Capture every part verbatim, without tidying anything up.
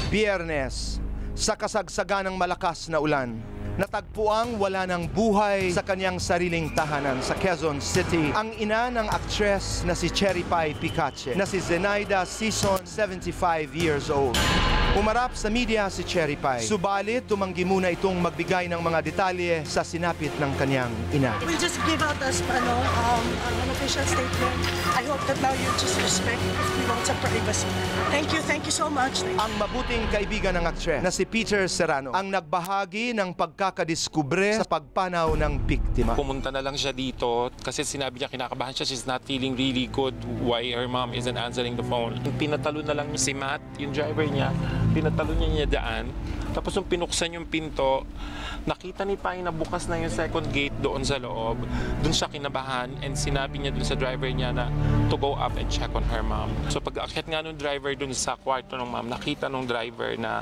Biyernes, sa kasagsagan ng malakas na ulan, natagpuang wala ng buhay sa kanyang sariling tahanan sa Quezon City ang ina ng aktres na si Cherry Pie Picache na si Zenaida Season, seventy-five years old. Umarap sa media si Cherry Pie, subalit tumanggi muna itong magbigay ng mga detalye sa sinapit ng kanyang ina. We'll just give out as ano, um, an official statement. I hope that now you just respect if we want some privacy. Thank you, thank you so much. Ang mabuting kaibigan ng aktres na si Peter Serrano ang nagbahagi ng pagkakadiskubre sa pagpanaw ng biktima. Pumunta na lang siya dito kasi sinabi niya kinakabahan siya, she's not feeling really good why her mom isn't answering the phone. Pinatalo na lang si Matt, yung driver niya, pinatalo niya niya daan. Tapos nung pinuksan yung pinto, nakita ni Pai na bukas na yung second gate doon sa loob. Doon siya kinabahan and sinabi niya doon sa driver niya na to go up and check on her mom. So pag-akyat nga nung driver doon sa kwarto ng mom, nakita nung driver na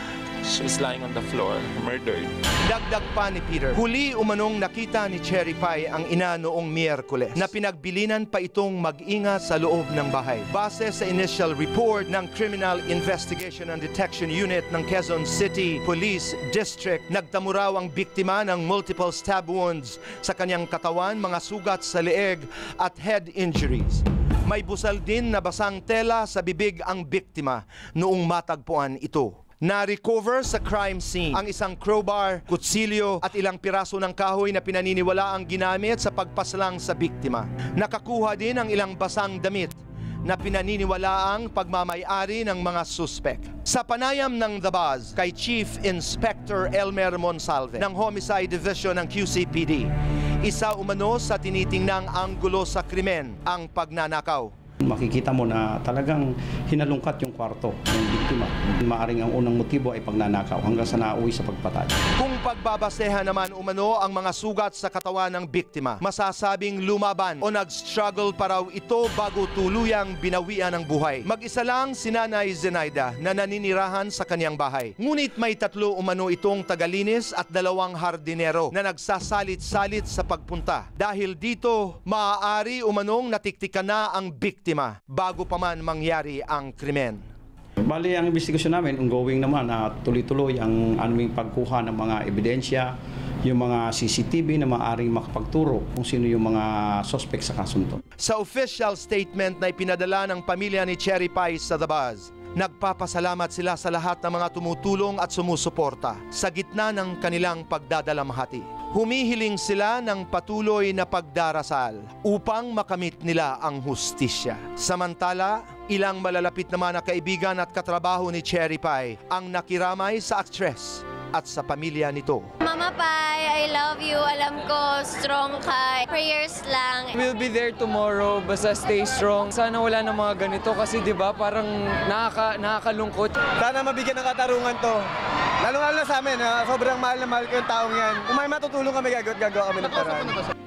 she's lying on the floor, murdered. Dagdag pa ni Peter, huli umanong nakita ni Cherry Pie ang ina noong Miyerkules na pinagbilinan pa itong mag-ingat sa loob ng bahay. Base sa initial report ng Criminal Investigation and Detection Unit ng Quezon City Police District, nagtamo raw ang biktima ng multiple stab wounds sa kanyang katawan, mga sugat sa leeg at head injuries. May busal din na basang tela sa bibig ang biktima noong matagpuan ito. Na-recover sa crime scene ang isang crowbar, kutsilyo at ilang piraso ng kahoy na pinaniniwala ang ginamit sa pagpaslang sa biktima. Nakakuha din ang ilang basang damit na pinaniniwalaang pagmamay-ari ng mga suspek. Sa panayam ng The Buzz kay Chief Inspector Elmer Monsalve ng Homicide Division ng Q C P D, isa umano sa tinitingnang anggulo sa krimen ang pagnanakaw. Makikita mo na talagang hinalungkat yung kwarto ng biktima. Maaring ang unang motibo ay pagnanakaw hanggang sa nauwi sa pagpatay. Kung pagbabasehan naman umano ang mga sugat sa katawan ng biktima, masasabing lumaban o nag-struggle pa raw ito bago tuluyang binawian ng buhay. Mag-isa lang si Nanay Zenaida na naninirahan sa kanyang bahay. Ngunit may tatlo umano itong tagalinis at dalawang hardinero na nagsasalit-salit sa pagpunta. Dahil dito, maaari umanong natiktikan na ang biktima bago pa man mangyari ang krimen. Bali, ang investigasyon namin, ongoing naman na tuloy-tuloy ang aming pagkuha ng mga ebidensya, yung mga C C T V na maaaring makapagturo kung sino yung mga suspect sa kasunto. Sa official statement na ipinadala ng pamilya ni Cherry Pie sa The Buzz, nagpapasalamat sila sa lahat ng mga tumutulong at sumusuporta sa gitna ng kanilang pagdadalamhati. Humihiling sila ng patuloy na pagdarasal upang makamit nila ang hustisya. Samantala, ilang malalapit naman na kaibigan at katrabaho ni Cherry Pie ang nakiramay sa aktres at sa pamilya nito. Mama Pie, I love you. Alam ko, strong ka. Prayers lang. We'll be there tomorrow. Basta stay strong. Sana wala na mga ganito kasi di ba parang nakaka, nakakalungkot. Sana mabigyan ng katarungan to. Lalo-lalo na sa amin, ha? Sobrang mahal na mahal ko yung taong yan. Kung may matutulong kami, gagawa kami ng paraan.